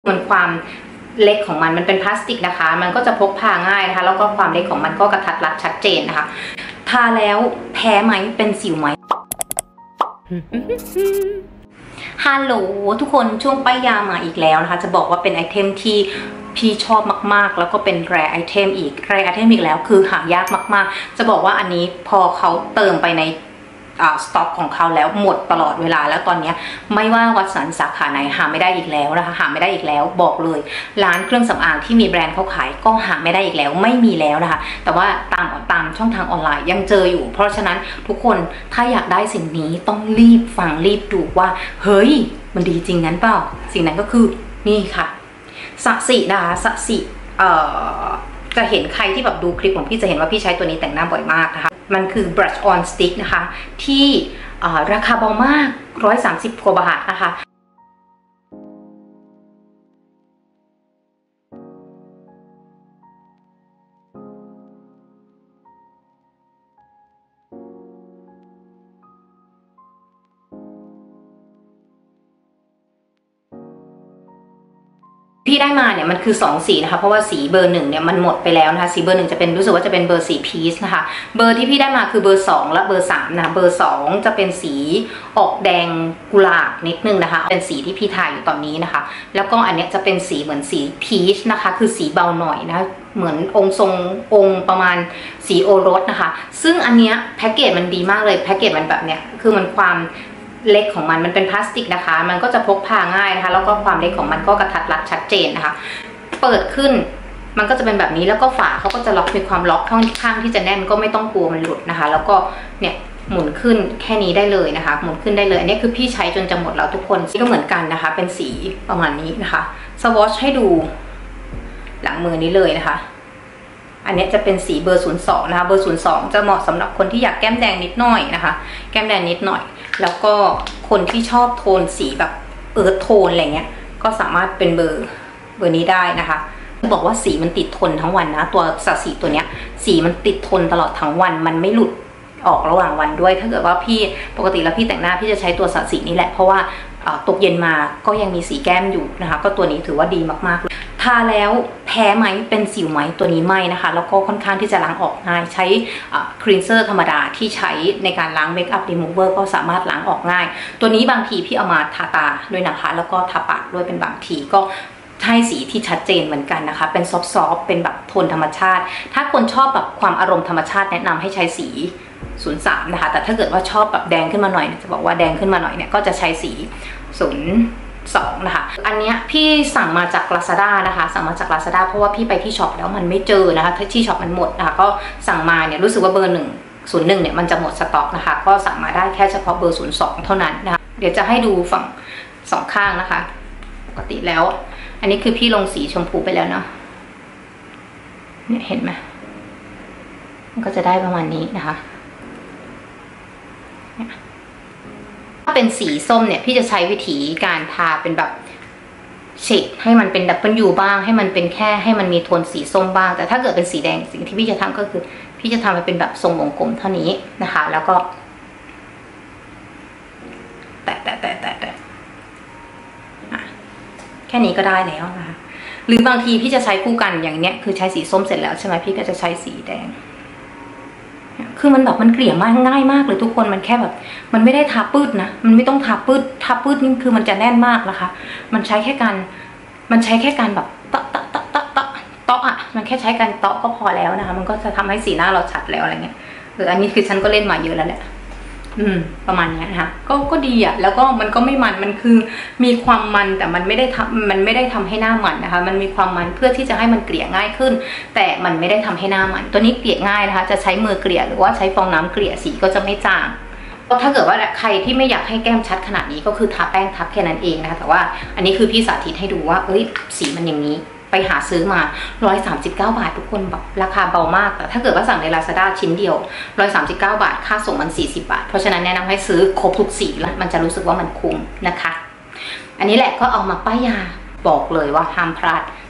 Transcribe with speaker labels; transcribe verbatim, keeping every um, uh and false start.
Speaker 1: มันความเล็กของมันมันเป็นพลาสติกนะคะมันก็จะพกพาง่ายนะคะแล้วก็ความเล็กของมันก็กระทัดรัดชัดเจนนะคะทาแล้วแพ้ไหมเป็นสิวไหมฮัลโหลทุกคนช่วงป้ายยามาอีกแล้วนะคะจะบอกว่าเป็นไอเทมที่พี่ชอบมากๆแล้วก็เป็นแรร์ไอเทมอีกแรร์ไอเทมอีกแล้วคือหายากมากๆจะบอกว่าอันนี้พอเขาเติมไปในสต็อกของเขาแล้วหมดตลอดเวลาแล้วตอนนี้ไม่ว่าวัดสันสาขาไหนหาไม่ได้อีกแล้วนะคะหาไม่ได้อีกแล้วบอกเลยร้านเครื่องสำอางที่มีแบรนด์เขาขายก็หาไม่ได้อีกแล้วไม่มีแล้วนะคะแต่ว่าตามตามช่องทางออนไลน์ยังเจออยู่เพราะฉะนั้นทุกคนถ้าอยากได้สิ่งนี้ต้องรีบฟังรีบดูว่าเฮ้ยมันดีจริงนั้นเปล่าสิ่งนั้นก็คือนี่ค่ะสสินะคะสสิเอ่อจะเห็นใครที่แบบดูคลิปของพี่จะเห็นว่าพี่ใช้ตัวนี้แต่งหน้าบ่อยมากนะคะมันคือ brush on stick นะคะที่ราคาเบามากหนึ่งร้อยสามสิบกว่าบาทนะคะพี่ได้มาเนี่ยมันคือสองสีนะคะเพราะว่าสีเบอร์หนึ่งเนี่ยมันหมดไปแล้วนะคะสีเบอร์หนึ่งจะเป็นรู้สึกว่าจะเป็นเบอร์สีพีชนะคะเบอร์ที่พี่ได้มาคือเบอร์สองและเบอร์สามนะเบอร์สองจะเป็นสีออกแดงกุหลาบนิดนึงนะคะเป็นสีที่พี่ทาอยู่ตอนนี้นะคะแล้วก็อันนี้จะเป็นสีเหมือนสีพีชนะคะคือสีเบาหน่อยนะเหมือนองค์ทรงองค์ประมาณสีโอรสนะคะซึ่งอันเนี้ยแพ็กเกจมันดีมากเลยแพ็กเกจมันแบบเนี้ยคือมันความเล็กของมันมันเป็นพลาสติกนะคะมันก็จะพกพาง่ายนะคะแล้วก็ความเล็กของมันก็กระทัดรัดชัดเจนนะคะเปิดขึ้นมันก็จะเป็นแบบนี้แล้วก็ฝาเขาก็จะล็อกมีความล็อกข้างข้างที่จะแน่นก็ไม่ต้องกลัวมันหลุดนะคะแล้วก็เนี่ยหมุนขึ้นแค่นี้ได้เลยนะคะหมุนขึ้นได้เลยอันนี้คือพี่ใช้จนจะหมดแล้วทุกคนก็เหมือนกันนะคะเป็นสีประมาณนี้นะคะสวอชให้ดูหลังมือนี้เลยนะคะอันนี้จะเป็นสีเบอร์ศูนย์สองนะคะเบอร์ศูนย์สองจะเหมาะสำหรับคนที่อยากแก้มแดงนิดหน่อยนะคะแก้มแดงนิดหน่อยแล้วก็คนที่ชอบโทนสีแบบเอิร์ธโทนอะไรเงี้ยก็สามารถเป็นเบอร์เบอร์นี้ได้นะคะบอกว่าสีมันติดทนทั้งวันนะตัวสัดสีตัวเนี้ยสีมันติดทนตลอดทั้งวันมันไม่หลุดออกระหว่างวันด้วยถ้าเกิดว่าพี่ปกติแล้วพี่แต่งหน้าพี่จะใช้ตัวสัดสีนี้แหละเพราะว่าตกเย็นมาก็ยังมีสีแก้มอยู่นะคะก็ตัวนี้ถือว่าดีมากๆเลยทาแล้วแพ้ไหมเป็นสิวไหมตัวนี้ไม่นะคะแล้วก็ค่อนข้างที่จะล้างออกง่ายใช้คลีนเซอร์ธรรมดาที่ใช้ในการล้างเมคอัพรีมูเวอร์ก็สามารถล้างออกง่ายตัวนี้บางทีพี่เอามาทาตาด้วยนะคะแล้วก็ทาปากด้วยเป็นบางทีก็ให้สีที่ชัดเจนเหมือนกันนะคะเป็นซอฟต์ๆเป็นแบบโทนธรรมชาติถ้าคนชอบแบบความอารมณ์ธรรมชาติแนะนำให้ใช้สีศูนย์สามนะคะแต่ถ้าเกิดว่าชอบแบบแดงขึ้นมาหน่อยจะบอกว่าแดงขึ้นมาหน่อยเนี่ยก็จะใช้สีศูนย์สองนะคะอันนี้พี่สั่งมาจาก Lazada นะคะสั่งมาจาก Lazada เพราะว่าพี่ไปที่ช็อปแล้วมันไม่เจอนะคะที่ช็อปมันหมดนะคะก็สั่งมาเนี่ยรู้สึกว่าเบอร์หนึ่งศูนย์หนึ่งเนี่ยมันจะหมดสต็อกนะคะก็สั่งมาได้แค่เฉพาะเบอร์ศูนย์สองเท่านั้นนะคะเดี๋ยวจะให้ดูฝั่งสองข้างนะคะปกติแล้วอันนี้คือพี่ลงสีชมพูไปแล้วเนาะเนี่ยเห็นไหมมันก็จะได้ประมาณนี้นะคะถ้าเป็นสีส้มเนี่ยพี่จะใช้วิธีการทาเป็นแบบเฉดให้มันเป็นดับเบิลยูบ้างให้มันเป็นแค่ให้มันมีโทนสีส้มบ้างแต่ถ้าเกิดเป็นสีแดงสิ่งที่พี่จะทำก็คือพี่จะทำมันเป็นแบบทรงวงกลมเท่านี้นะคะแล้วก็แตะแตะแตะแตะแตะแค่นี้ก็ได้แล้วนะคะหรือบางทีพี่จะใช้คู่กันอย่างเนี้ยคือใช้สีส้มเสร็จแล้วใช่ไหมพี่ก็จะใช้สีแดงคือมันแบบมันเกลี่ยมากง่ายมากเลยทุกคนมันแค่แบบมันไม่ได้ทาปื้ดนะมันไม่ต้องทาปื้ดทาปื้ดนี่คือมันจะแน่นมากนะคะมันใช้แค่การมันใช้แค่การแบบเตาะเตาะเตาะเตาะเตาะเตาะอ่ะมันแค่ใช้การเตาะก็พอแล้วนะคะมันก็จะทำให้สีหน้าเราชัดแล้วอะไรเงี้ยเอออันนี้คือฉันก็เล่นมาเยอะแล้วแหละอืมประมาณนี้นะคะก็ก็ดีอ่ะแล้วก็มันก็ไม่มันมันคือมีความมันแต่มันไม่ได้ทำมันไม่ได้ทำให้หน้ามันนะคะมันมีความมันเพื่อที่จะให้มันเกลี่ยง่ายขึ้นแต่มันไม่ได้ทำให้หน้ามันตัวนี้เกลี่ยง่ายนะคะจะใช้มือเกลี่ยหรือว่าใช้ฟองน้ำเกลี่ยสีก็จะไม่จางก็ถ้าเกิดว่าใครที่ไม่อยากให้แก้มชัดขนาดนี้ก็คือทาแป้งทับแค่นั้นเองนะคะแต่ว่าอันนี้คือพี่สาธิตให้ดูว่าเอ้ยสีมันอย่างนี้ไปหาซื้อมาหนึ่งร้อยสามสิบเก้าบาททุกคนแบบราคาเบามากแต่ถ้าเกิดว่าสั่งใน Lazada ชิ้นเดียวหนึ่งร้อยสามสิบเก้าบาทค่าส่งมันสี่สิบบาทเพราะฉะนั้นแนะนำให้ซื้อครบทุกสีแล้วมันจะรู้สึกว่ามันคุ้มนะคะอันนี้แหละก็เอามาป้ายยาบอกเลยว่าห้ามพลาด